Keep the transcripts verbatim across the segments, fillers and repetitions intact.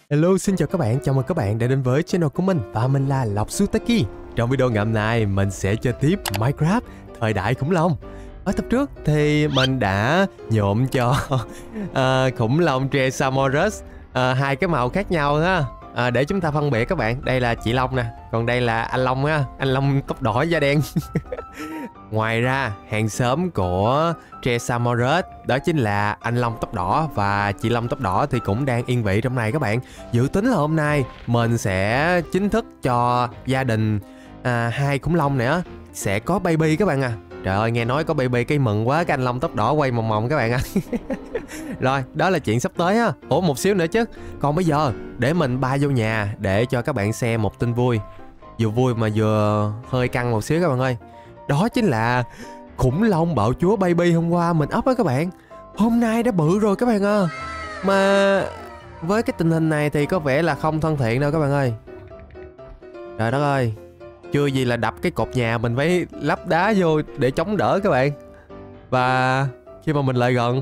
Hello, xin chào các bạn, chào mừng các bạn đã đến với channel của mình và mình là Lộc Sutaki. Trong video ngày hôm nay mình sẽ chơi tiếp Minecraft thời đại khủng long. Ở tập trước thì mình đã nhuộm cho uh, khủng long Treesaurus uh, hai cái màu khác nhau ha, uh, để chúng ta phân biệt các bạn. Đây là chị Long nè, còn đây là anh Long ha, anh Long tóc đỏ da đen. Ngoài ra, hàng xóm của Treesaurus đó chính là anh Long tóc đỏ và chị Long tóc đỏ thì cũng đang yên vị trong này các bạn. Dự tính là hôm nay mình sẽ chính thức cho gia đình à, hai khủng long này á sẽ có baby các bạn à. Trời ơi, nghe nói có baby cái mừng quá, cái anh Long tóc đỏ quay mòng mòng các bạn à. Rồi, đó là chuyện sắp tới á. Ủa một xíu nữa chứ. Còn bây giờ để mình bay vô nhà để cho các bạn xem một tin vui. Vừa vui mà vừa hơi căng một xíu các bạn ơi. Đó chính là khủng long bạo chúa baby hôm qua mình up á các bạn, hôm nay đã bự rồi các bạn ơi. À. Mà với cái tình hình này thì có vẻ là không thân thiện đâu các bạn ơi. Trời đất ơi, chưa gì là đập cái cột nhà mình phải lắp đá vô để chống đỡ các bạn. Và khi mà mình lại gần,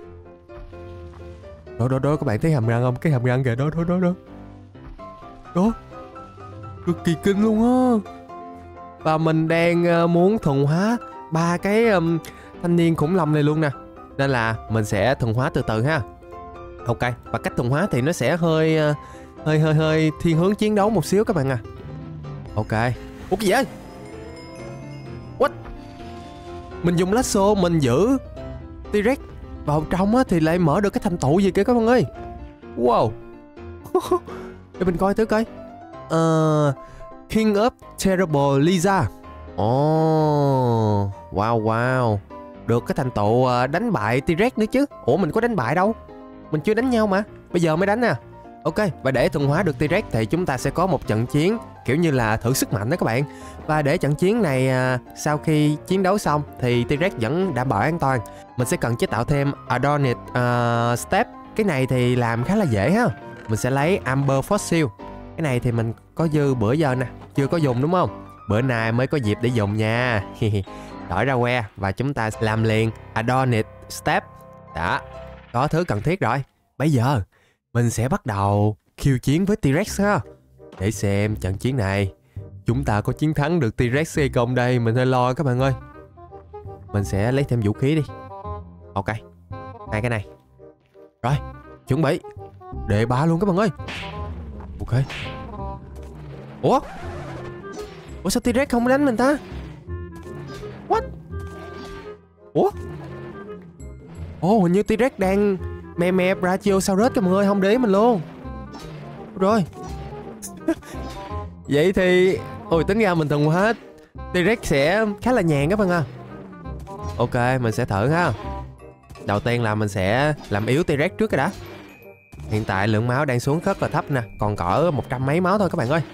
đó đó đó, các bạn thấy hàm răng không? Cái hàm răng kìa, đó đó đó đó đó, cực kỳ kinh luôn á. Và mình đang muốn thuần hóa ba cái um, thanh niên khủng long này luôn nè, nên là mình sẽ thuần hóa từ từ ha. Ok, và cách thuần hóa thì nó sẽ hơi uh, hơi hơi hơi thiên hướng chiến đấu một xíu các bạn à. Ok. Ủa cái gì vậy? What? Mình dùng lá xô mình giữ T-Rex vào trong á thì lại mở được cái thành tựu gì kìa các bạn ơi. Wow. Để mình coi thử coi. Ờ... Uh, King of Terrible Lisa. Ồ, oh, wow wow. Được cái thành tựu đánh bại T-Rex nữa chứ. Ủa mình có đánh bại đâu, mình chưa đánh nhau mà, bây giờ mới đánh nè. Ok, và để thuần hóa được T-Rex thì chúng ta sẽ có một trận chiến kiểu như là thử sức mạnh đó các bạn. Và để trận chiến này sau khi chiến đấu xong thì T-Rex vẫn đảm bảo an toàn, mình sẽ cần chế tạo thêm Adorned uh, Step. Cái này thì làm khá là dễ ha. Mình sẽ lấy Amber Fossil. Cái này thì mình có dư bữa giờ nè, chưa có dùng đúng không? Bữa nay mới có dịp để dùng nha. Đổi ra que và chúng ta làm liền Adorned Step. Đó, có thứ cần thiết rồi. Bây giờ mình sẽ bắt đầu khiêu chiến với T-Rex ha. Để xem trận chiến này chúng ta có chiến thắng được T-Rex hay không đây. Mình hơi lo các bạn ơi. Mình sẽ lấy thêm vũ khí đi. Ok, hai cái này. Rồi, chuẩn bị đệ ba luôn các bạn ơi. Ok. Ủa? Ủa sao T-Rex không đánh mình ta? What? Ủa? Ồ, hình như T-Rex đang mè mè Brachiosaurus các bạn ơi, không để ý mình luôn. Rồi. Vậy thì ôi tính ra mình thuần hóa T-Rex sẽ khá là nhàn các bạn à. Ok, mình sẽ thử ha. Đầu tiên là mình sẽ làm yếu T-Rex trước cái đã. Hiện tại lượng máu đang xuống rất là thấp nè, còn cỡ một trăm mấy máu thôi các bạn ơi.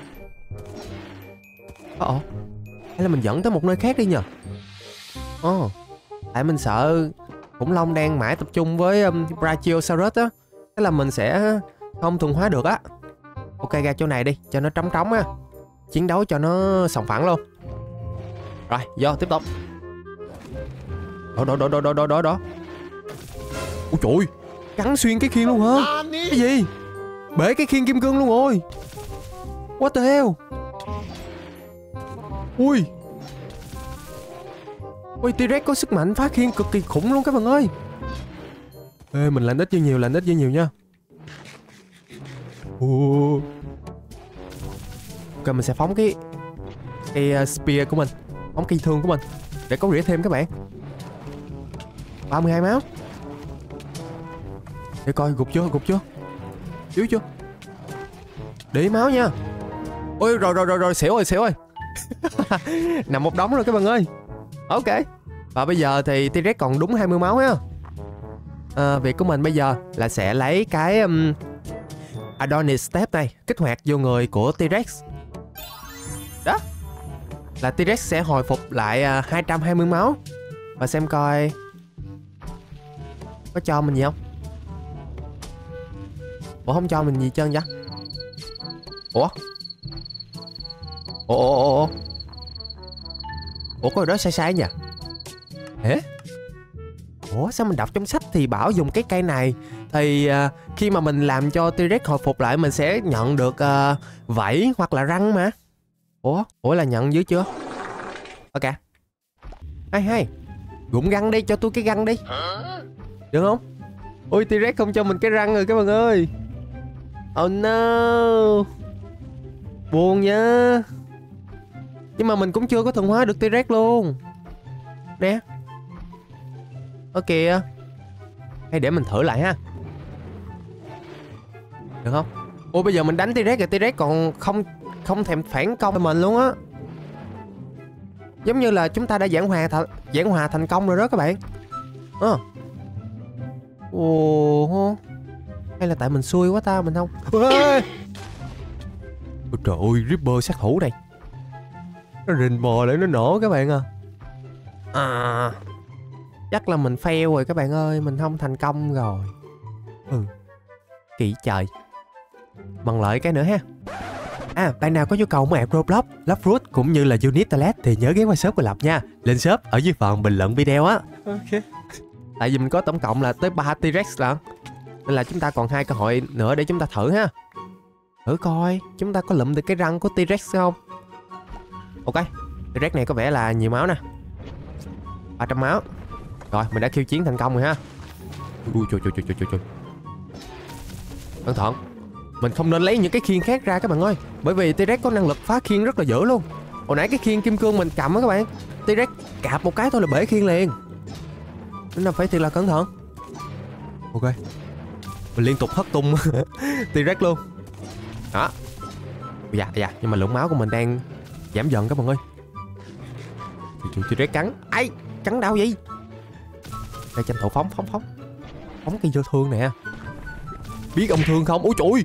Ồ, hay là mình dẫn tới một nơi khác đi nhờ. Ồ, tại mình sợ khủng long đang mãi tập trung với um, Brachiosaurus á, thế là mình sẽ không thuần hóa được á. Ok, ra chỗ này đi cho nó trống trống á, chiến đấu cho nó sòng phẳng luôn. Rồi, vô tiếp tục. Đó đó đó đó đó đó đó. Ôi trời, cắn xuyên cái khiên luôn hả? Cái gì? Bể cái khiên kim cương luôn rồi. What the hell? Ui. Ui, T-Rex có sức mạnh phá khiên cực kỳ khủng luôn các bạn ơi. Ê, mình làm ít với nhiều, làm ít với nhiều nha. Ồ. Ok, mình sẽ phóng cái cái uh, spear của mình, phóng cây thương của mình để có rỉa thêm các bạn. ba mươi hai máu. Để coi gục chưa, gục chưa, yếu chưa. Để ý máu nha. Ôi rồi rồi rồi rồi, xỉu rồi, xỉu rồi. Nằm một đống rồi các bạn ơi. Ok. Và bây giờ thì T-Rex còn đúng hai mươi máu á. À, việc của mình bây giờ là sẽ lấy cái um, Adorned Step này kích hoạt vô người của T-Rex. Đó, là T-Rex sẽ hồi phục lại uh, hai trăm hai mươi máu. Và xem coi có cho mình gì không. Ủa không cho mình gì trơn vậy? Ủa? Ủa ủa ủa ủa Ủa có gì đó sai sai nhỉ? Hả? Ủa sao mình đọc trong sách thì bảo dùng cái cây này thì uh, khi mà mình làm cho T-Rex hồi phục lại mình sẽ nhận được uh, vảy hoặc là răng mà. Ủa, ủa là nhận dưới chưa? Ok. Hay hay. Gụng răng đi, cho tôi cái răng đi. Được không? Ôi T-Rex không cho mình cái răng rồi các bạn ơi. Oh no. Buồn nha. Nhưng mà mình cũng chưa có thuần hóa được T-Rex luôn. Nè. Ở kìa. Hay để mình thử lại ha. Được không? Ôi bây giờ mình đánh T-Rex rồi T-Rex còn không không thèm phản công với mình luôn á. Giống như là chúng ta đã giảng hòa th giảng hòa thành công rồi đó các bạn. Ờ. Ồ. Hay là tại mình xui quá ta, mình không. Ôi trời ơi, Ripper sát thủ đây. Nó rình bò để nó nổ các bạn à. À. Chắc là mình fail rồi các bạn ơi, mình không thành công rồi. Ừ. Kỳ trời. Bằng lợi cái nữa ha. À, bạn nào có nhu cầu mua app Roblox, Love Fruit cũng như là Unit Toilet thì nhớ ghé qua shop của Lập nha. Lên shop ở dưới phần bình luận video á. Ok. Tại vì mình có tổng cộng là tới ba T-Rex lận. Nên là chúng ta còn hai cơ hội nữa để chúng ta thử ha. Thử coi chúng ta có lụm được cái răng của T-Rex không. Ok. T-Rex này có vẻ là nhiều máu nè. ba trăm máu. Rồi, mình đã khiêu chiến thành công rồi ha. Ui trời trời trời trời trời. Cẩn thận. Mình không nên lấy những cái khiên khác ra các bạn ơi. Bởi vì T-Rex có năng lực phá khiên rất là dữ luôn. Hồi nãy cái khiên kim cương mình cầm á các bạn, T-Rex cạp một cái thôi là bể khiên liền. Nên là phải thiệt là cẩn thận. Ok. Mình liên tục hất tung T-Rex luôn. Đó. Dạ dạ, nhưng mà lượng máu của mình đang giảm dần các bạn ơi. T-Rex cắn. Ai, cắn đau vậy? Đây tranh thủ phóng phóng phóng. Phóng cây vô thương nè. Biết ông thương không? Ôi trời.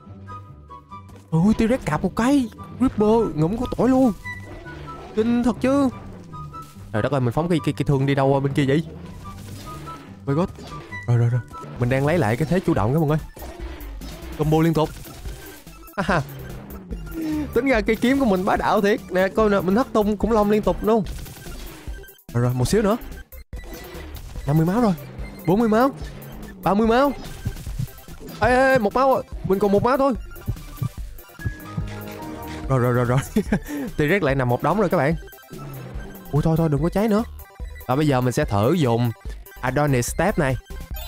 Ôi T-Rex cạp một cái Ripper ngụm của tỏi luôn. Kinh thật chứ. Trời đất ơi, mình phóng cây cây, cây thương đi đâu qua bên kia vậy? My god. Rồi rồi rồi. Mình đang lấy lại cái thế chủ động các bạn ơi. Combo liên tục. À, tính ra cây kiếm của mình bá đạo thiệt. Nè coi nè, mình hất tung khủng long liên tục luôn. Rồi rồi, một xíu nữa. năm mươi máu rồi. bốn mươi máu. ba mươi máu. Ê, ê, ê một máu rồi. Mình còn một máu thôi. Rồi rồi rồi rồi. T-Rex lại nằm một đống rồi các bạn. Ui thôi thôi đừng có cháy nữa. Và bây giờ mình sẽ thử dùng Adonis Step này.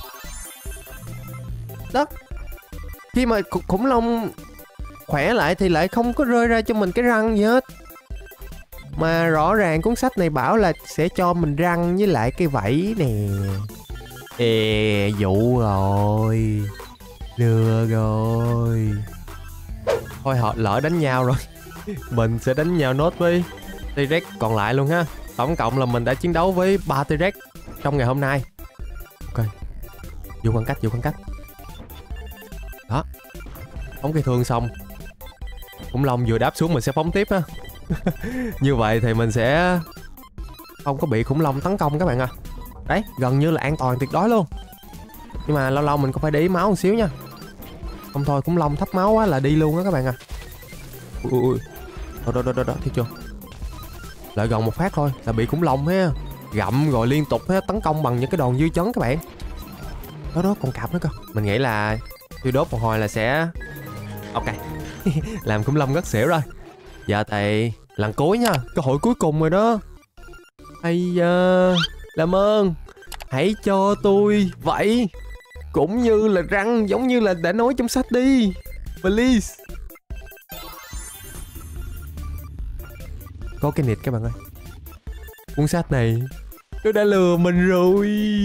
Đó. Khi mà khủng long khỏe lại thì lại không có rơi ra cho mình cái răng gì hết. Mà rõ ràng cuốn sách này bảo là sẽ cho mình răng với lại cái vảy nè. Ê, dụ rồi. Lừa rồi. Thôi họ lỡ đánh nhau rồi. Mình sẽ đánh nhau nốt với T-Rex còn lại luôn ha. Tổng cộng là mình đã chiến đấu với ba T-Rex trong ngày hôm nay. Ok. Vô khoảng cách, vô khoảng cách. Đó. Phóng cây thương xong, khủng long vừa đáp xuống mình sẽ phóng tiếp ha. Như vậy thì mình sẽ không có bị khủng long tấn công các bạn à. Đấy, gần như là an toàn tuyệt đối luôn. Nhưng mà lâu lâu mình cũng phải để ý máu một xíu nha. Không thôi khủng long thấp máu quá là đi luôn á các bạn à. Ui ui ui. Đó đó đó đó, đó. Thấy chưa? Lại gần một phát thôi là bị khủng long ha. Gặm rồi liên tục ha, tấn công bằng những cái đòn dư chấn các bạn. Đó đó, còn cạp nữa cơ. Mình nghĩ là tiêu đốt một hồi là sẽ ok. Làm khủng long rất xỉu rồi. Giờ thì lần cuối nha, cơ hội cuối cùng rồi đó. Ây da, làm ơn hãy cho tôi vậy, cũng như là răng giống như là đã nói trong sách đi, please. Có cái nịt các bạn ơi. Cuốn sách này nó đã lừa mình rồi.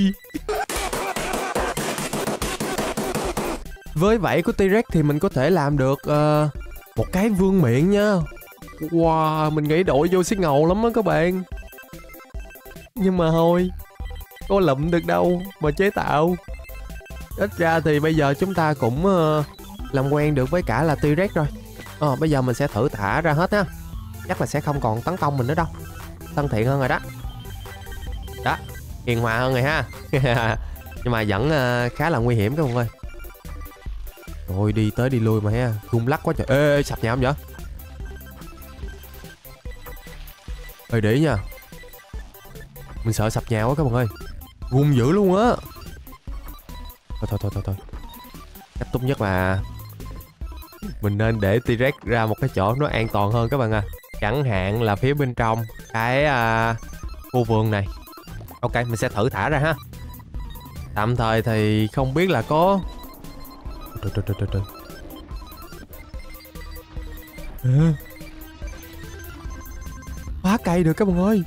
Với vảy của T-Rex thì mình có thể làm được uh, một cái vương miện nha. Wow, mình nghĩ đội vô sẽ ngầu lắm á các bạn. Nhưng mà thôi, có lụm được đâu mà chế tạo. Ít ra thì bây giờ chúng ta cũng uh, làm quen được với cả là T-Rex rồi. Ờ, bây giờ mình sẽ thử thả ra hết ha. Chắc là sẽ không còn tấn công mình nữa đâu. Thân thiện hơn rồi đó. Đó, hiền hòa hơn rồi ha. Nhưng mà vẫn uh, khá là nguy hiểm các bạn ơi. Rồi đi tới đi lui mà ha, rung lắc quá trời. Ê, ê sập nhà không vậy? Ê để ý nha. Mình sợ sập nhà quá các bạn ơi. Rung dữ luôn á. Thôi thôi thôi thôi thôi. Cách tốt nhất là mình nên để T-Rex ra một cái chỗ nó an toàn hơn các bạn à. Chẳng hạn là phía bên trong cái uh, khu vườn này. Ok, mình sẽ thử thả ra ha. Tạm thời thì không biết là có... Trời trời trời trời trời. À. Phá cây được các bạn ơi.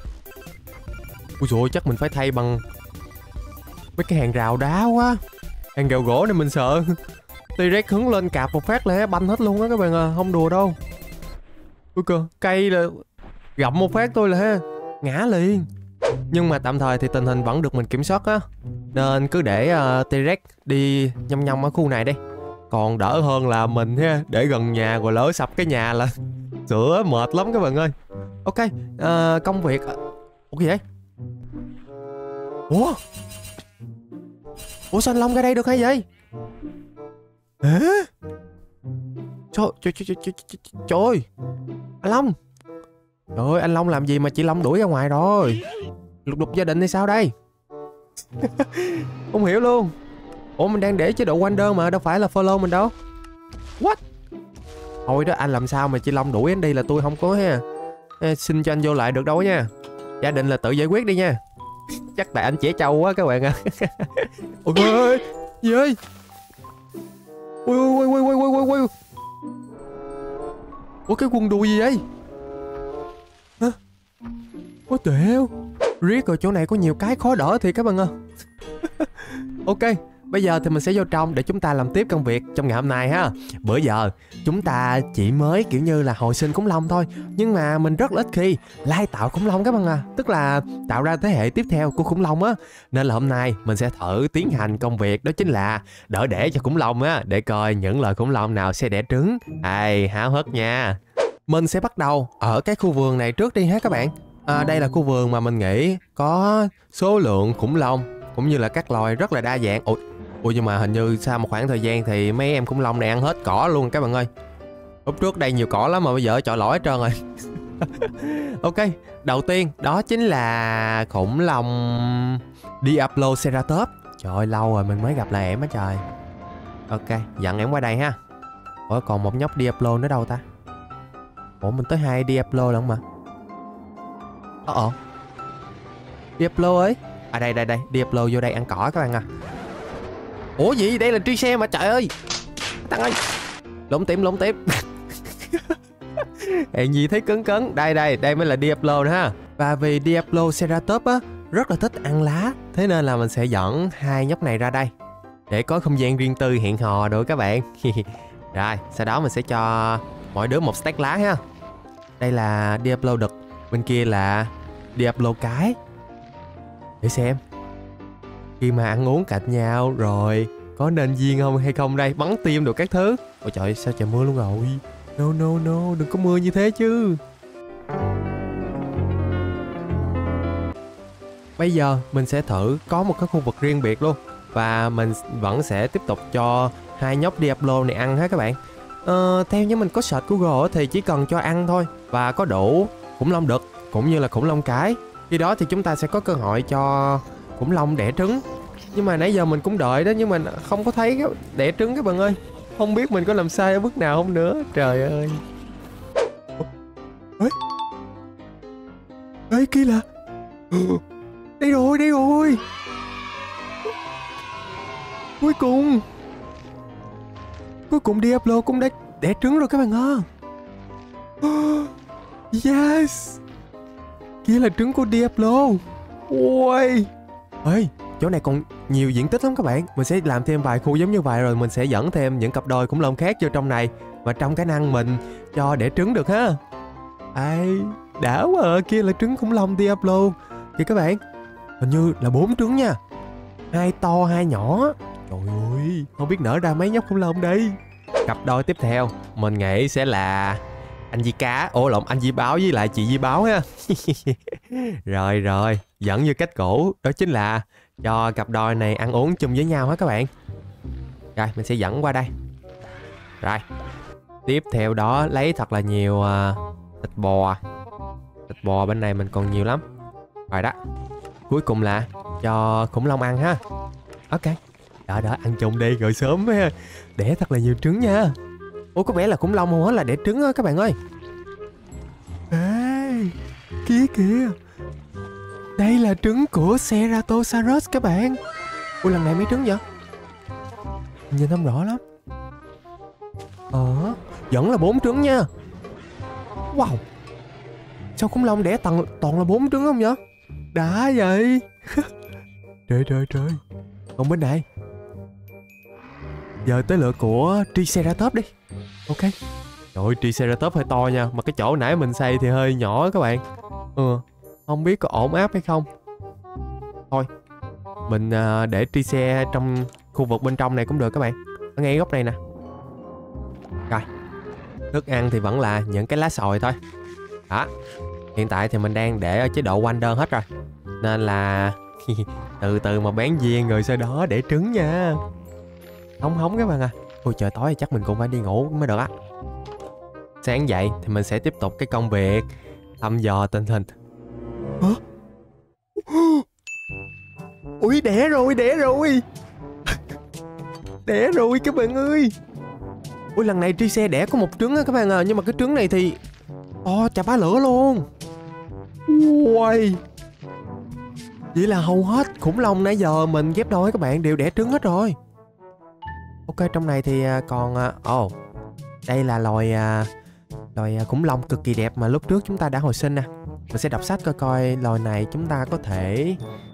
Ui dồi, chắc mình phải thay bằng mấy cái hàng rào đá quá. Hàng rào gỗ này mình sợ T-Rex hứng lên cạp một phát là banh hết luôn á các bạn à. Không đùa đâu. Ui cơ, cây là gặm một phát thôi là ha ngã liền. Nhưng mà tạm thời thì tình hình vẫn được mình kiểm soát á, nên cứ để uh, T-Rex đi nhăm nhăm ở khu này đi. Còn đỡ hơn là mình ha, để gần nhà rồi lỡ sập cái nhà là sửa mệt lắm các bạn ơi. Ok, uh, công việc... Ủa gì vậy? Ủa? Ủa sao anh Long ra đây được hay vậy? Hả? Trời, trời, trời, trời, trời, trời ơi. Anh Long. Trời ơi, anh Long làm gì mà chị Long đuổi ra ngoài rồi? Lục đục gia đình hay sao đây? Không hiểu luôn. Ủa mình đang để chế độ Wander mà, đâu phải là follow mình đâu. What? Thôi đó, anh làm sao mà chị Long đuổi anh đi là tôi không có ha. Ê, xin cho anh vô lại được đâu nha. Gia đình là tự giải quyết đi nha. Chắc tại anh trẻ trâu quá các bạn ạ. À. Ôi ơi, gì ơi? Ui ui ui ui ui ui ui. Ủa cái quần đùi gì vậy? Hả? What the hell? Riết rồi chỗ này có nhiều cái khó đỡ thì các bạn ơi. Ok, bây giờ thì mình sẽ vô trong để chúng ta làm tiếp công việc trong ngày hôm nay ha. Bữa giờ chúng ta chỉ mới kiểu như là hồi sinh khủng long thôi, nhưng mà mình rất là ít khi lai tạo khủng long các bạn à. Tức là tạo ra thế hệ tiếp theo của khủng long á. Nên là hôm nay mình sẽ thử tiến hành công việc, đó chính là đỡ đẻ cho khủng long á, để coi những loài khủng long nào sẽ đẻ trứng. Ai háo hức nha. Mình sẽ bắt đầu ở cái khu vườn này trước đi ha các bạn. À, đây là khu vườn mà mình nghĩ có số lượng khủng long cũng như là các loài rất là đa dạng. Ủa, ủa nhưng mà hình như sau một khoảng thời gian thì mấy em khủng long này ăn hết cỏ luôn các bạn ơi. Lúc trước đây nhiều cỏ lắm mà bây giờ chọi lỗi hết trơn rồi. Ok, đầu tiên đó chính là khủng long Diabloceratops. Trời ơi, lâu rồi mình mới gặp lại em á trời. Ok, dẫn em qua đây ha. Ủa còn một nhóc Diablo nữa đâu ta? Ủa mình tới hai Diablo lận mà. Ờ ờ Diablo ấy. À đây đây đây, Diablo vô đây ăn cỏ các bạn à. Ủa gì? Đây là truy xe mà trời ơi. Tăng ơi. Lộn tím lộn tím. Hèn gì thấy cứng cứng. Đây đây, đây mới là Diablo nữa ha. Và vì Diabloceratops á rất là thích ăn lá, thế nên là mình sẽ dẫn hai nhóc này ra đây để có không gian riêng tư hẹn hò được các bạn. Rồi, sau đó mình sẽ cho mỗi đứa một stack lá ha. Đây là Diablo đực, bên kia là Diablo cái. Để xem khi mà ăn uống cạnh nhau rồi có nên duyên không hay không đây, bắn tim được các thứ. Ôi trời, sao trời mưa luôn rồi. No no no, đừng có mưa như thế chứ. Bây giờ mình sẽ thử có một cái khu vực riêng biệt luôn. Và mình vẫn sẽ tiếp tục cho hai nhóc Diablo này ăn ha các bạn. Ờ, theo như mình có search Google thì chỉ cần cho ăn thôi và có đủ khủng long đực cũng như là khủng long cái, khi đó thì chúng ta sẽ có cơ hội cho khủng long đẻ trứng. Nhưng mà nãy giờ mình cũng đợi đó, nhưng mà không có thấy cái đẻ trứng các bạn ơi. Không biết mình có làm sai ở bước nào không nữa. Trời ơi. Ê, Ê kia là đây rồi, đây rồi. Cuối cùng Cuối cùng Diablo cũng đã đẻ trứng rồi các bạn ơi. Yes. Kia là trứng của Diablo. Ôi. Ê, chỗ này còn nhiều diện tích lắm các bạn. Mình sẽ làm thêm vài khu giống như vậy, rồi mình sẽ dẫn thêm những cặp đôi khủng long khác vô trong này, và trong khả năng mình cho đẻ trứng được ha. Ai, đã quá à. Kia là trứng khủng long Diablo kìa các bạn. Hình như là bốn trứng nha. Hai to hai nhỏ. Trời ơi, không biết nở ra mấy nhóc khủng long đây. Cặp đôi tiếp theo mình nghĩ sẽ là anh Di Cá. Ủa lộn, anh Di Báo với lại chị Di Báo ha. Rồi rồi, vẫn như cách cũ, đó chính là cho cặp đôi này ăn uống chung với nhau hết các bạn. Rồi mình sẽ dẫn qua đây. Rồi tiếp theo đó lấy thật là nhiều uh, thịt bò. Thịt bò bên này mình còn nhiều lắm. Rồi đó, cuối cùng là cho khủng long ăn ha. Ok, Đó đó, ăn chung đi rồi sớm ha. Đẻ thật là nhiều trứng nha. Ủa có vẻ là khủng long không là đẻ trứng á các bạn ơi. Ê, kia kìa. Đây là trứng của Ceratosaurus các bạn. Ủa lần này mấy trứng vậy? Nhìn không rõ lắm. Ờ, vẫn là bốn trứng nha. Wow. Sao khủng long đẻ toàn, toàn là bốn trứng không vậy? Đã vậy. Trời trời trời. Còn bên này. Giờ tới lượt của Triceratops đi. Ok. Trời ơi, Triceratops hơi to nha. Mà cái chỗ nãy mình xây thì hơi nhỏ các bạn. Ừ, không biết có ổn áp hay không. Thôi mình uh, để Trice trong khu vực bên trong này cũng được các bạn. Ở ngay góc này nè. Rồi, thức ăn thì vẫn là những cái lá sồi thôi. Đó. Hiện tại thì mình đang để ở chế độ quanh đơn hết rồi. Nên là từ từ mà bán viên rồi sau đó để trứng nha. Hóng hóng các bạn à. Ôi trời tối chắc mình cũng phải đi ngủ mới được á. Sáng dậy thì mình sẽ tiếp tục cái công việc thăm dò tình hình. Hả? Ui đẻ rồi, đẻ rồi. Đẻ rồi các bạn ơi. Ui lần này Trice đẻ có một trứng á các bạn à. Nhưng mà cái trứng này thì to chà bá lửa luôn. Ui. Vậy là hầu hết khủng long nãy giờ mình ghép đôi các bạn đều đẻ trứng hết rồi. Ok, trong này thì còn ồ oh, đây là loài loài khủng long cực kỳ đẹp mà lúc trước chúng ta đã hồi sinh nè. Mình sẽ đọc sách coi coi loài này chúng ta có thể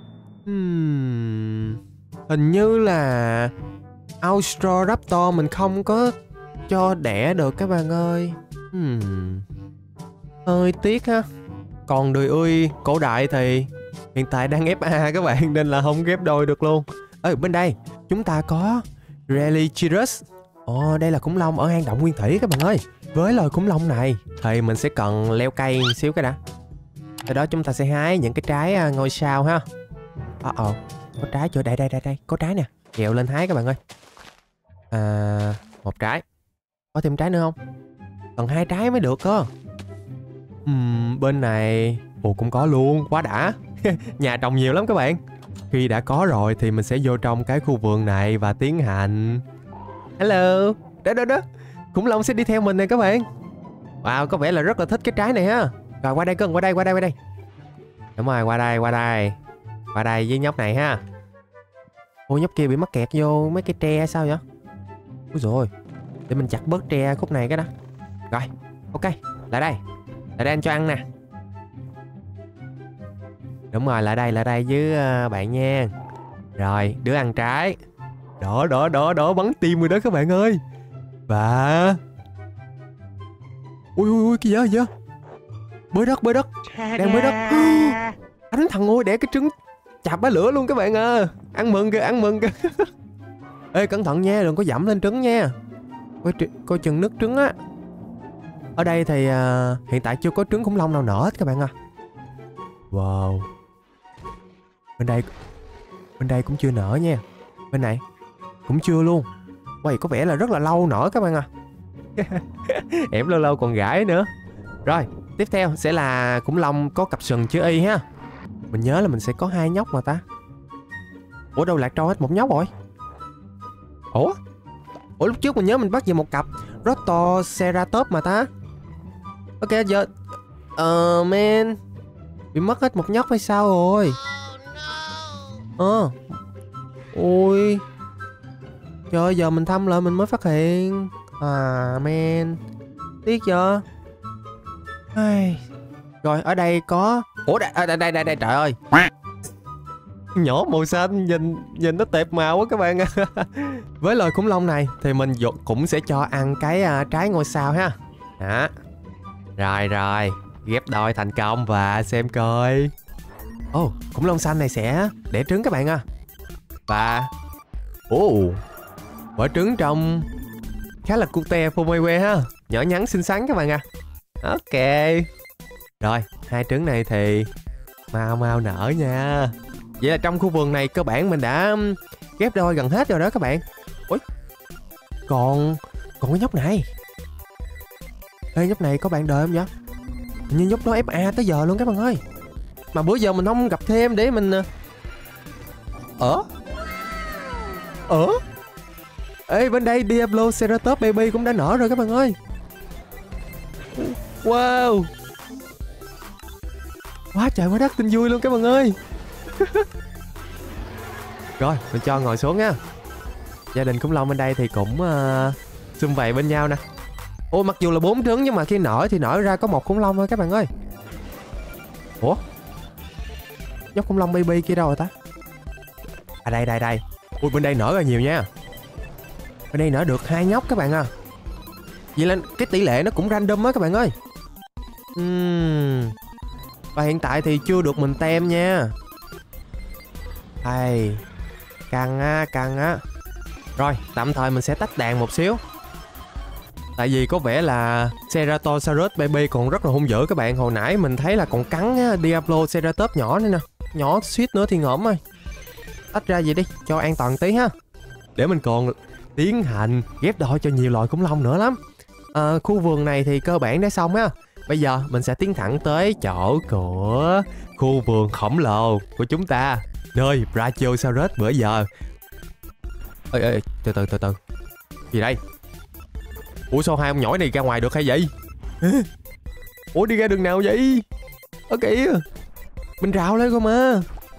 hmm, hình như là Austroraptor mình không có cho đẻ được các bạn ơi. hmm. Hơi tiếc ha. Còn đười ươi cổ đại thì hiện tại đang ép a các bạn nên là không ghép đôi được luôn. Ở bên đây chúng ta có Relichirus. Ồ, đây là khủng long ở hang động nguyên thủy các bạn ơi. Với loài khủng long này thì mình sẽ cần leo cây một xíu cái đã. Sau đó chúng ta sẽ hái những cái trái ngôi sao ha. Ờ uh oh, có trái chưa? Đây đây đây đây, có trái nè. Trèo lên hái các bạn ơi. À, một trái. Có thêm trái nữa không? Cần hai trái mới được cơ. Uhm, bên này ồ cũng có luôn, quá đã. Nhà trồng nhiều lắm các bạn. Khi đã có rồi thì mình sẽ vô trong cái khu vườn này và tiến hành. Hello. Đó đó đó. Khủng long sẽ đi theo mình nè các bạn. Wow, có vẻ là rất là thích cái trái này ha. Rồi qua đây cưng, qua đây, qua đây, qua đây. Đúng rồi, qua đây, qua đây. Qua đây với nhóc này ha. Ôi nhóc kia bị mắc kẹt vô mấy cái tre sao vậy? Úi dồi. Để mình chặt bớt tre khúc này cái đó. Rồi, ok. Lại đây. Lại đây anh cho ăn nè. Đúng rồi, lại đây, lại đây với uh, bạn nha. Rồi, đứa ăn trái. Đó, đó, đó, đó, bắn tim rồi đó các bạn ơi. Và ui ui ui, cái gì vậy, gì vậy? Bới đất, bới đất. Đang bới đất. Đánh thằng ôi đẻ cái trứng chạp bá lửa luôn các bạn à. Ăn mừng kìa, ăn mừng kìa. Ê cẩn thận nha, đừng có dẫm lên trứng nha. Coi, coi chừng nứt trứng á. Ở đây thì uh, hiện tại chưa có trứng khủng long nào nở hết các bạn à. Wow. Bên đây Bên đây cũng chưa nở nha. Bên này cũng chưa luôn. Quay có vẻ là rất là lâu nở các bạn à. Em lâu lâu còn gãi nữa. Rồi tiếp theo sẽ là khủng long có cặp sừng chữ Y ha. Mình nhớ là mình sẽ có hai nhóc mà ta. Ủa đâu lạc trôi hết một nhóc rồi. Ủa Ủa lúc trước mình nhớ mình bắt về một cặp Protoceratops mà ta. Ok giờ Ờ uh, man bị mất hết một nhóc hay sao rồi. Ờ Ôi trời, giờ mình thăm lại mình mới phát hiện. À man, tiếc chưa. Ai... Rồi ở đây có. Ủa đây đây đây đây, đây trời ơi. Nhỏ màu xanh nhìn nhìn nó tệp màu quá các bạn. Với loài khủng long này thì mình cũng sẽ cho ăn cái uh, trái ngôi sao ha. Đó. Rồi rồi, ghép đôi thành công và xem coi. Ồ, oh, khủng long xanh này sẽ đẻ trứng các bạn à. Và ồ, oh, quả trứng trông khá là cute Fomewe ha. Nhỏ nhắn xinh xắn các bạn à. Ok. Rồi, hai trứng này thì mau mau nở nha. Vậy là trong khu vườn này cơ bản mình đã ghép đôi gần hết rồi đó các bạn. Ui, còn còn cái nhóc này. Ê, nhóc này có bạn đời không vậy? Hình như nhóc đó ép a tới giờ luôn các bạn ơi. Mà bữa giờ mình không gặp thêm để mình. Ờ Ủa? Ê, bên đây Diabloceratops baby cũng đã nở rồi các bạn ơi. Wow. Quá trời quá đất, tin vui luôn các bạn ơi. Rồi, mình cho ngồi xuống nha. Gia đình khủng long bên đây thì cũng uh, sum vầy bên nhau nè. Ôi, mặc dù là bốn trứng nhưng mà khi nở thì nở ra có một khủng long thôi các bạn ơi. Ủa? Nhóc khủng long baby kia đâu rồi ta? À đây đây đây. Ui, bên đây nở ra nhiều nha. Bên đây nở được hai nhóc các bạn à. Vậy là cái tỷ lệ nó cũng random á các bạn ơi. uhm. Và hiện tại thì chưa được mình tem nha. Hay căng á, căng á. Rồi, tạm thời mình sẽ tách đàn một xíu. Tại vì có vẻ là Ceratosaurus baby còn rất là hung dữ các bạn. Hồi nãy mình thấy là còn cắn á, Diabloceratops nhỏ nữa nè. Nhỏ suýt nữa thì ngõm rồi. Tách ra vậy đi, cho an toàn tí ha. Để mình còn tiến hành ghép đôi cho nhiều loài khủng long nữa lắm. à, Khu vườn này thì cơ bản đã xong á. Bây giờ mình sẽ tiến thẳng tới chỗ của khu vườn khổng lồ của chúng ta, nơi Brachiosaurus bữa giờ. Ê, ê, từ từ từ từ. Gì đây? Ủa sao hai ông nhỏi này ra ngoài được hay vậy? Ủa đi ra đường nào vậy? Ở kìa, mình rào lên cơ mà.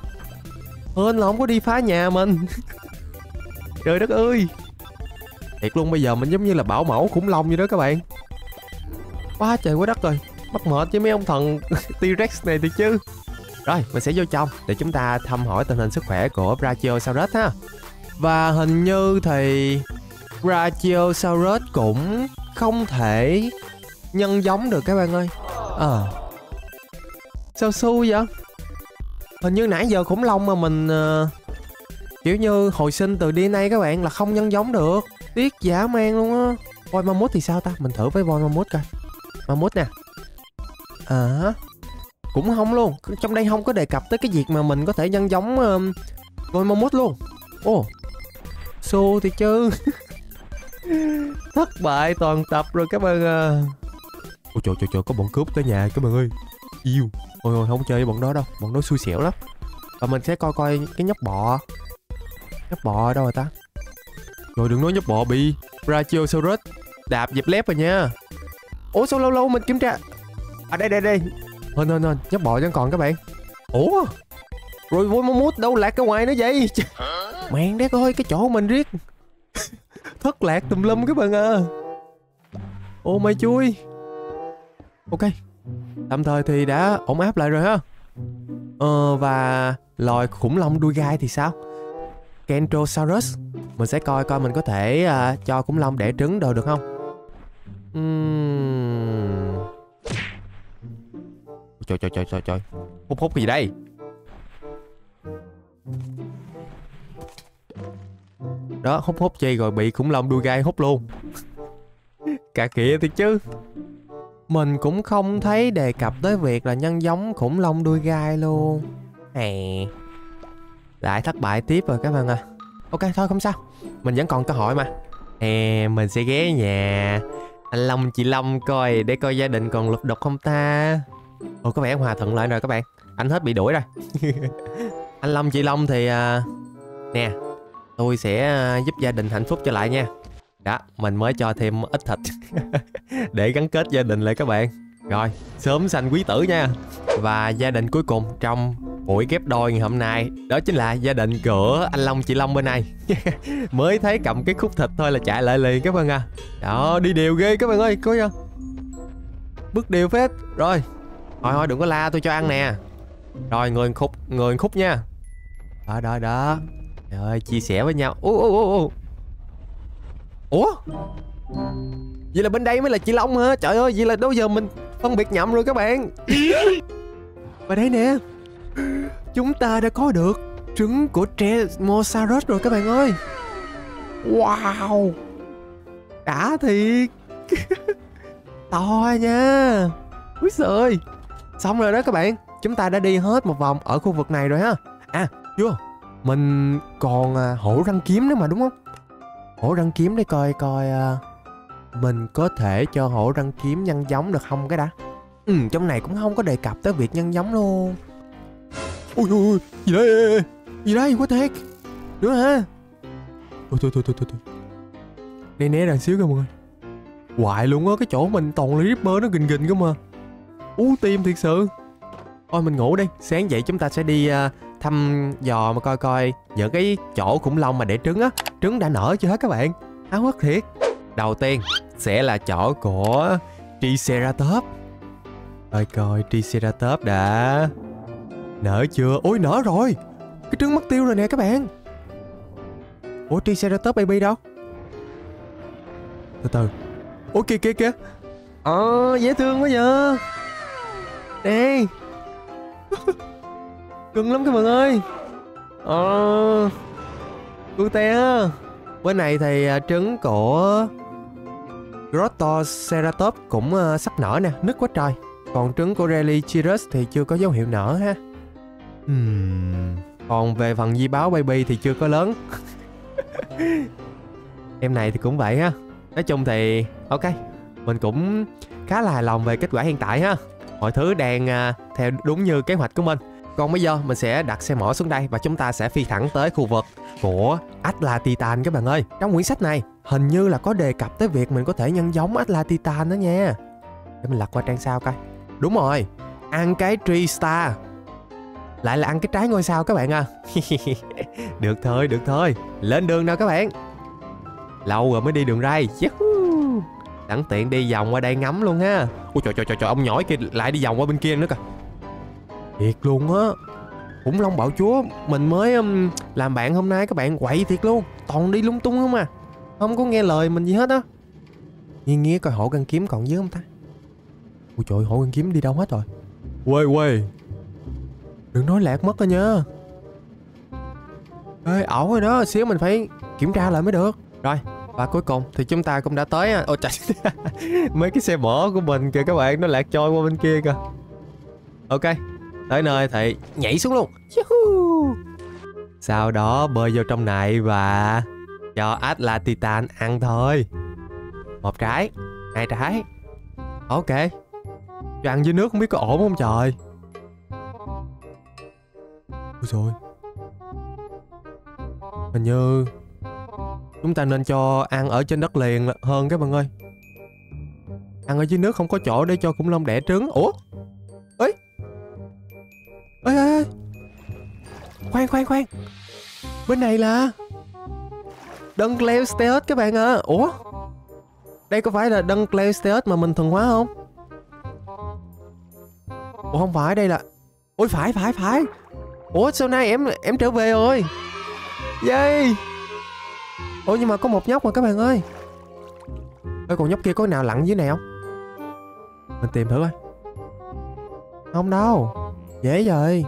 Hên là không có đi phá nhà mình. Trời đất ơi, thiệt luôn, bây giờ mình giống như là bảo mẫu khủng long vậy đó các bạn. Quá trời quá đất rồi, mắc mệt với mấy ông thần T-Rex này thì chứ. Rồi mình sẽ vô trong để chúng ta thăm hỏi tình hình sức khỏe của Brachiosaurus ha. Và hình như thì Brachiosaurus cũng không thể nhân giống được các bạn ơi. Ờ à, sao xui vậy? Hình như nãy giờ khủng long mà mình uh, kiểu như hồi sinh từ đê en a các bạn là không nhân giống được. Tiếc dã man luôn á. Voi mammoth thì sao ta? Mình thử với voi mammoth coi. Mammoth nè. À, cũng không luôn. Trong đây không có đề cập tới cái việc mà mình có thể nhân giống uh, voi mammoth luôn. Ồ, oh, xô thì chứ. Thất bại toàn tập rồi các bạn à. Ôi trời trời trời, có bọn cướp tới nhà các bạn ơi. Yêu. Ôi ôi, không chơi với bọn đó đâu, bọn đó xui xẻo lắm. Và mình sẽ coi coi cái nhóc bọ. Nhóc bọ ở đâu rồi ta? Rồi đừng nói nhóc bọ bị Brachiosaurus đạp dẹp lép rồi nha. Ủa sao lâu lâu mình kiểm tra. À đây đây đây. Hên hên hên, nhóc bọ vẫn còn các bạn. Ủa, rồi voi mammoth đâu lạc ra ngoài nữa vậy? Mẹ đét ơi, cái chỗ mình riết thất lạc tùm lum các bạn à. Ô mày chui. Ok, tạm thời thì đã ổn áp lại rồi ha. Ờ, và loài khủng long đuôi gai thì sao? Kentrosaurus. Mình sẽ coi coi mình có thể uh, cho khủng long đẻ trứng đồ được không? uhm... Trời trời trời trời trời. Hút hút gì đây? Đó, hút hút chi rồi bị khủng long đuôi gai hút luôn. Cả kìa thì chứ. Mình cũng không thấy đề cập tới việc là nhân giống khủng long đuôi gai luôn. Hè, lại thất bại tiếp rồi các bạn à. Ok thôi không sao, mình vẫn còn cơ hội mà. Hè, mình sẽ ghé nhà anh Long chị Long coi để coi gia đình còn lục đục không ta. Ồ, có vẻ hòa thuận lại rồi các bạn. Anh hết bị đuổi rồi. Anh Long chị Long thì uh, nè, tôi sẽ uh, giúp gia đình hạnh phúc trở lại nha. Đó, mình mới cho thêm ít thịt để gắn kết gia đình lại các bạn. Rồi, sớm sanh quý tử nha. Và gia đình cuối cùng trong buổi ghép đôi ngày hôm nay, đó chính là gia đình của anh Long chị Long bên này. Mới thấy cầm cái khúc thịt thôi là chạy lại liền các bạn à. Đó, đi đều ghê các bạn ơi, coi chưa? Bước đều phết. Rồi, thôi thôi đừng có la, tôi cho ăn nè. Rồi, người khúc, người khúc nha. Đó, đó, đó. Trời ơi, chia sẻ với nhau. Ủa, ủa, ủa. Ủa? Vậy là bên đây mới là chị Long hả? Trời ơi, vậy là đâu giờ mình phân biệt nhầm rồi các bạn. Và đây nè, chúng ta đã có được trứng của Tremosaurus rồi các bạn ơi. Wow, đã thiệt. To nha. Úi giời ơi. Xong rồi đó các bạn. Chúng ta đã đi hết một vòng ở khu vực này rồi ha. À, chưa, mình còn à, hổ răng kiếm nữa mà đúng không? Hổ răng kiếm để coi coi à, mình có thể cho hổ răng kiếm nhân giống được không cái đã. Ừ, trong này cũng không có đề cập tới việc nhân giống luôn. Ui ui, gì đây? Gì đây? What the heck? Nữa hả? Thôi thôi thôi thôi thôi. Né né ra xíu kìa mọi người. Hoài luôn á, cái chỗ mình toàn là Ripper nó gình gình cơ mà. Ú tim thiệt sự. Thôi mình ngủ đi, sáng dậy chúng ta sẽ đi uh, thăm dò mà coi coi những cái chỗ khủng long mà để trứng á. Trứng đã nở chưa hết các bạn? Háo hức thiệt. Đầu tiên sẽ là chỗ của Triceratops. Coi coi Triceratops đã nở chưa? Ôi nở rồi. Cái trứng mất tiêu rồi nè các bạn. Ủa Triceratops baby đâu? Từ từ. Ủa kìa kìa kìa. Ờ dễ thương quá vậy. Đây. Cưng lắm các bạn ơi. Ờ cute á. Bên này thì trứng của Grottoceratops cũng uh, sắp nở nè, nứt quá trời. Còn trứng của Relichirus thì chưa có dấu hiệu nở ha. Hmm. Còn về phần di báo baby thì chưa có lớn. Em này thì cũng vậy ha. Nói chung thì ok, mình cũng khá là hài lòng về kết quả hiện tại ha. Mọi thứ đang uh, theo đúng như kế hoạch của mình. Còn bây giờ mình sẽ đặt xe mỏ xuống đây và chúng ta sẽ phi thẳng tới khu vực của Atlantitan các bạn ơi. Trong quyển sách này hình như là có đề cập tới việc mình có thể nhân giống Atlantitan đó nha. Để mình lật qua trang sau coi. Đúng rồi, ăn cái Tree Star. Lại là ăn cái trái ngôi sao các bạn à. Được thôi, được thôi. Lên đường nào các bạn. Lâu rồi mới đi đường ray. Sẵn tiện đi vòng qua đây ngắm luôn ha. Ôi trời trời trời, trời ông nhỏi kia lại đi vòng qua bên kia nữa kìa. Thiệt luôn á. Khủng long bạo chúa mình mới um, làm bạn hôm nay các bạn, quậy thiệt luôn. Toàn đi lung tung không à. Không có nghe lời mình gì hết á. Nghe nghe coi hộ găng kiếm còn dưới không ta. Ôi trời, hộ găng kiếm đi đâu hết rồi. Quê quê, đừng nói lạc mất rồi nha. Ê ẩu rồi đó, xíu mình phải kiểm tra lại mới được. Rồi và cuối cùng thì chúng ta cũng đã tới. Ôi trời. Mấy cái xe mỏ của mình kìa các bạn, nó lạc trôi qua bên kia kìa. Ok, tới nơi thì nhảy xuống luôn. Sau đó bơi vô trong này và cho Atlantitan ăn thôi. Một trái, hai trái. Ok. Cho ăn dưới nước không biết có ổn không trời. Ôi rồi. Hình như chúng ta nên cho ăn ở trên đất liền hơn các bạn ơi. Ăn ở dưới nước không có chỗ để cho khủng long đẻ trứng. Ủa? Ê ê ê, khoan khoan khoan, bên này là Dunkleosteus các bạn ạ. À. Ủa, đây có phải là Dunkleosteus mà mình thuần hóa không? Ủa không phải, đây là... Ôi phải phải phải. Ủa sao nay em em trở về rồi. Yay. Ủa nhưng mà có một nhóc mà các bạn ơi. Ê, còn nhóc kia có nào lặn dưới này không? Mình tìm thử coi. Không đâu. Dễ rồi.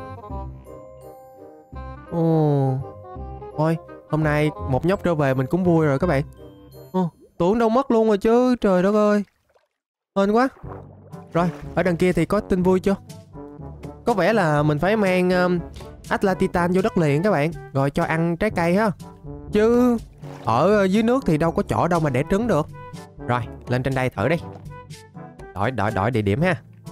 Ồ. Thôi, hôm nay một nhóc trở về mình cũng vui rồi các bạn. Ồ, tưởng đâu mất luôn rồi chứ. Trời đất ơi. Hên quá. Rồi, ở đằng kia thì có tin vui chưa? Có vẻ là mình phải mang um, Atlantitan vô đất liền các bạn. Rồi cho ăn trái cây ha. Chứ ở dưới nước thì đâu có chỗ đâu mà đẻ trứng được. Rồi, lên trên đây thử đi. Đổi, đổi, đổi địa điểm ha.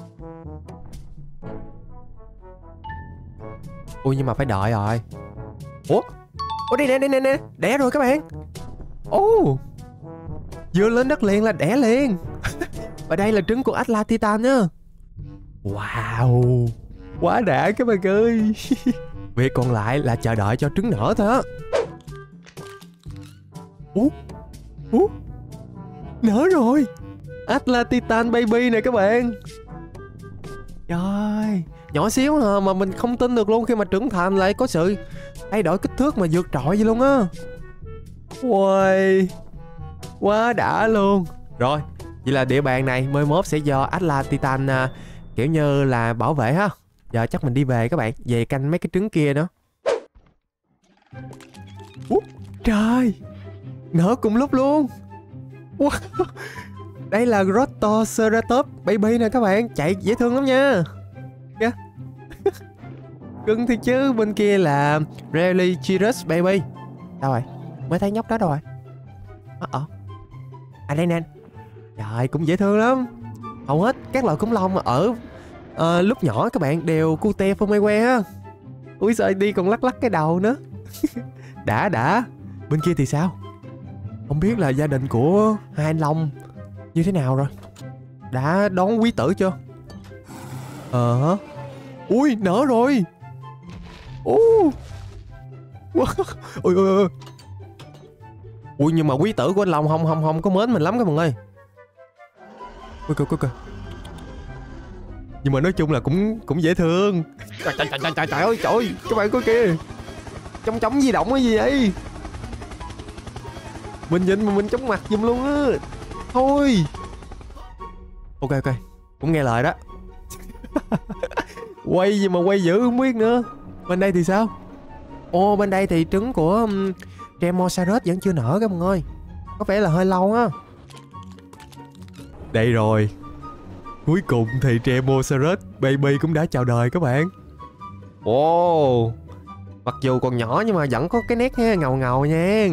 Ui nhưng mà phải đợi rồi. Ủa? Ủa đây nè, đây nè, nè. Đẻ rồi các bạn. Ồ, vừa lên đất liền là đẻ liền. Và đây là trứng của Atlantitan nhá. Wow, quá đã các bạn ơi. Việc còn lại là chờ đợi cho trứng nở thôi á. Ủa? Ủa? Nở rồi. Atlantitan baby nè các bạn. Trời, nhỏ xíu hả mà mình không tin được luôn, khi mà trưởng thành lại có sự thay đổi kích thước mà vượt trội vậy luôn á. Wow, quá đã luôn. Rồi, vậy là địa bàn này mai mốt sẽ do Atlantitan uh, kiểu như là bảo vệ ha. Giờ chắc mình đi về các bạn, về canh mấy cái trứng kia nữa. Ủa, trời, nở cùng lúc luôn. Wow. Đây là Grottoceratops baby nè các bạn, chạy dễ thương lắm nha. Yeah. Cưng thì chứ, bên kia là Relichirus baby. Đâu rồi? Mới thấy nhóc đó đâu rồi? Ờ ờ. À đây nè. Trời, cũng dễ thương lắm. Hầu hết các loại khủng long ở uh, lúc nhỏ các bạn đều cute phô mê que ha. Úi giời, đi còn lắc lắc cái đầu nữa. Đã đã. Bên kia thì sao? Không biết là gia đình của hai anh Long như thế nào rồi? Đã đón quý tử chưa? Ờ hả? Ui, nở rồi. Ui, ui, ui. Ui, nhưng mà quý tử của anh Long không không không có mến mình lắm các bạn ơi. Ui, coi coi coi. Nhưng mà nói chung là cũng cũng dễ thương. Trời trời trời trời trời ơi, trời ơi, các bạn coi kìa. Chóng chóng di động cái gì vậy? Mình nhìn mà mình chóng mặt giùm luôn á. Thôi. Ok ok, cũng nghe lời đó. Quay gì mà quay dữ không biết nữa. Bên đây thì sao? Ồ, bên đây thì trứng của um, Tremosaurus vẫn chưa nở các bạn ơi. Có vẻ là hơi lâu á. Đây rồi. Cuối cùng thì Tremosaurus baby cũng đã chào đời các bạn. Ồ, mặc dù còn nhỏ nhưng mà vẫn có cái nét ha, ngầu ngầu nha.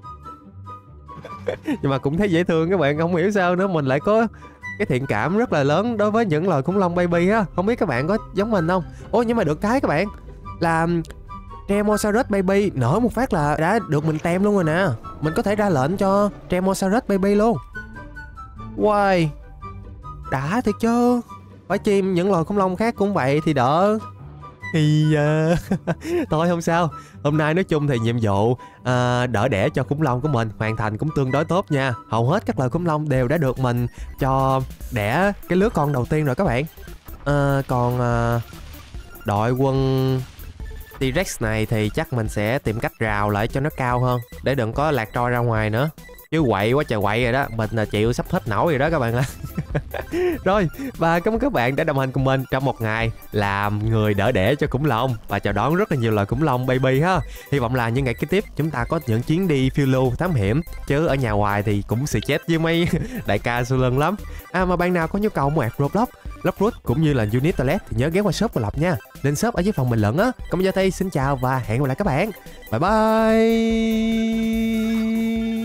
Nhưng mà cũng thấy dễ thương các bạn, không hiểu sao nữa, mình lại có cái thiện cảm rất là lớn đối với những loài khủng long baby á. Không biết các bạn có giống mình không? Ôi, nhưng mà được cái các bạn là Tremosaurus baby nở một phát là đã được mình tem luôn rồi nè. Mình có thể ra lệnh cho Tremosaurus baby luôn. Wow, đã thiệt chứ. Phải chim những loài khủng long khác cũng vậy thì đỡ. Thì uh, thôi không sao. Hôm nay nói chung thì nhiệm vụ uh, đỡ đẻ cho khủng long của mình hoàn thành cũng tương đối tốt nha. Hầu hết các loài khủng long đều đã được mình cho đẻ cái lứa con đầu tiên rồi các bạn. uh, Còn uh, đội quân T-Rex này thì chắc mình sẽ tìm cách rào lại cho nó cao hơn, để đừng có lạc trôi ra ngoài nữa. Chứ quậy quá trời quậy rồi đó, mình là chịu sắp hết nổi rồi đó các bạn ạ. Rồi, và cảm ơn các bạn đã đồng hành cùng mình trong một ngày làm người đỡ đẻ cho khủng long và chào đón rất là nhiều loài khủng long baby ha. Hy vọng là những ngày kế tiếp chúng ta có những chuyến đi phiêu lưu thám hiểm, chứ ở nhà hoài thì cũng xì chết với mấy đại ca sau lưng lắm. À mà bạn nào có nhu cầu mua ạc Roblox, Lockroot cũng như là Unit Toilet thì nhớ ghé qua shop của Lộc nha. Lên shop ở dưới phòng bình luận á. Còn bây giờ thì xin chào và hẹn gặp lại các bạn. Bye bye.